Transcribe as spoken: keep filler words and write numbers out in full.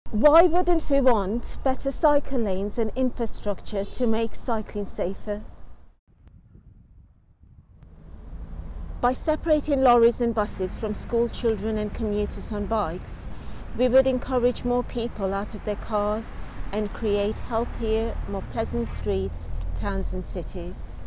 Why wouldn't we want better cycle lanes and infrastructure to make cycling safer? By separating lorries and buses from school children and commuters on bikes, we would encourage more people out of their cars and create healthier, more pleasant streets, towns and cities.